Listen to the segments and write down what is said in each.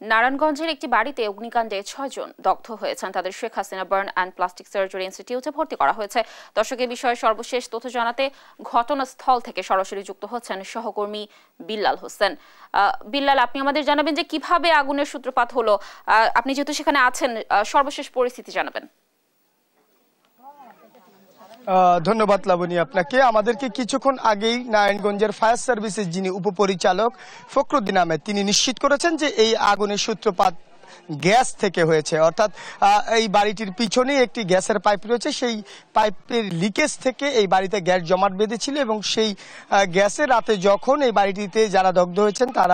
নারায়ণগঞ্জের একটি বাড়িতে অগ্নিকাণ্ডে ৬ জন দগ্ধ হয়েছেন। তাদের Sheikh Hasina burn and plastic surgery ইনস্টিটিউটে ভর্তি করা হয়েছে। দর্শকের বিষয়ে সর্বশেষ তথ্য জানাতে ঘটনাস্থল থেকে সরাসরি যুক্ত হচ্ছেন সহকর্মী বিল্লাল হোসেন। বিল্লাল, আপনি আমাদের জানাবেন যে কিভাবে আগুনের সূত্রপাত হলো। আপনি যেহেতু সেখানে আছেন, সর্বশেষ পরিস্থিতি জানাবেন। ধন্যবাদ লাবণী আপনাকে। আমাদেরকে কিছুক্ষণ আগেই নারায়ণগঞ্জের ফায়ার সার্ভিসের যিনি উপপরিচালক ফখরুদ্দিন আহমেদ তিনি নিশ্চিত করেছেন যে এই আগুনের সূত্রপাত গ্যাস থেকে হয়েছে। অর্থাৎ এই বাড়িটির পিছনেই একটি গ্যাসের পাইপ রয়েছে, সেই পাইপের লিকেজ থেকে এই বাড়িতে গ্যাস জমাট বেঁধেছিল এবং সেই গ্যাসের রাতে যখন এই বাড়িটিতে যারা দগ্ধ হয়েছেন তারা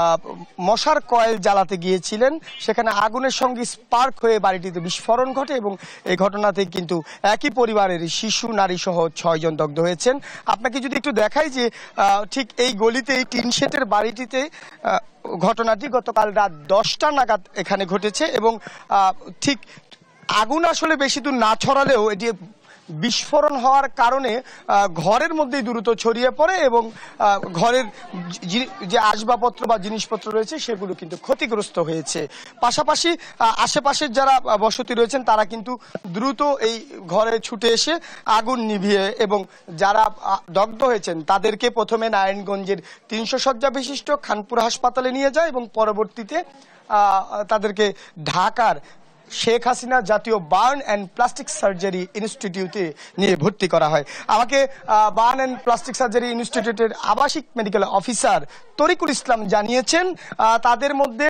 মশার কয়েল জ্বালাতে গিয়েছিলেন, সেখানে আগুনের সঙ্গে স্পার্ক হয়ে বাড়িটিতে বিস্ফোরণ ঘটে এবং এই ঘটনাতে কিন্তু একই পরিবারের শিশু নারী সহ ৬ জন দগ্ধ হয়েছেন। আপনাকে যদি একটু দেখাই যে ঠিক এই গলিতে এই টিন শেডের বাড়িটিতে ঘটনাটি গতকাল রাত 10টা নাগাদ এখানে ঘটেছে এবং ঠিক আগুন আসলে বেশি দূর না ছড়ালেও এটি বিস্ফোরণ হওয়ার কারণে ঘরের মধ্যেই দ্রুত ছড়িয়ে পড়ে এবং ঘরের যে আসবাবপত্র বা জিনিসপত্র রয়েছে সেগুলো কিন্তু ক্ষতিগ্রস্ত হয়েছে। পাশাপাশি আশেপাশের যারা বসতি রয়েছেন তারা কিন্তু দ্রুত এই ঘরে ছুটে এসে আগুন নিভিয়ে এবং যারা দগ্ধ হয়েছেন তাদেরকে প্রথমে নারায়ণগঞ্জের 300 শয্যা বিশিষ্ট খানপুর হাসপাতালে নিয়ে যায় এবং পরবর্তীতে তাদেরকে ঢাকার শেখ হাসিনা জাতীয় বার্ন অ্যান্ড প্লাস্টিক সার্জারি ইনস্টিটিউটে নিয়ে ভর্তি করা হয়। আমাকে বার্ন অ্যান্ড প্লাস্টিক সার্জারি ইনস্টিটিউটের আবাসিক মেডিকেল অফিসার তরিকুল ইসলাম জানিয়েছেন তাদের মধ্যে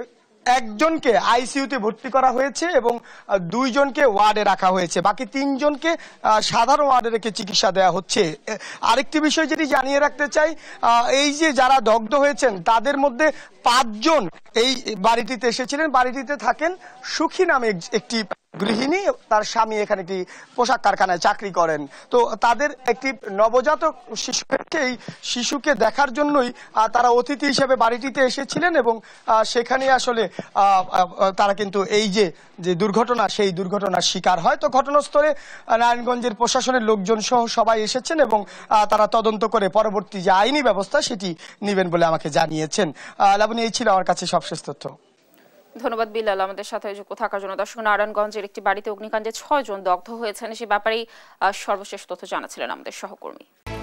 একজনকে আইসিইউতে ভর্তি করা হয়েছে এবং 2 জনকে ওয়ার্ডে রাখা হয়েছে, বাকি 3 জনকে সাধারণ ওয়ার্ডে রেখে চিকিৎসা দেওয়া হচ্ছে। আরেকটি বিষয় যেটি জানিয়ে রাখতে চাই, এই যে যারা দগ্ধ হয়েছেন তাদের মধ্যে 5 জন এই বাড়িটিতে এসেছিলেন। বাড়িটিতে থাকেন সুখী নামে একটি গৃহিণী, তার স্বামী এখানে একটি পোশাক কারখানায় চাকরি করেন। তো তাদের একটি নবজাতক শিশু, এই শিশুকে দেখার জন্যই তারা অতিথি হিসেবে বাড়িটিতে এসেছিলেন এবং সেখানে আসলে তারা কিন্তু এই যে দুর্ঘটনা সেই দুর্ঘটনার শিকার হয়। তো ঘটনাস্থলে নারায়ণগঞ্জের প্রশাসনের লোকজন সহ সবাই এসেছেন এবং তারা তদন্ত করে পরবর্তী যে আইনি ব্যবস্থা সেটি নেবেন বলে আমাকে জানিয়েছেন। লাবণী, এই ছিল আমার কাছে সবশেষ তথ্য। ধন্যবাদ বিল্লাল আমাদের সাথে যুক্ত থাকার জন্য। দর্শক, নারায়ণগঞ্জের একটি বাড়িতে অগ্নিকাণ্ডে ৬ জন দগ্ধ হয়েছেন, সে ব্যাপারেই সর্বশেষ তথ্য জানাচ্ছিলেন আমাদের সহকর্মী।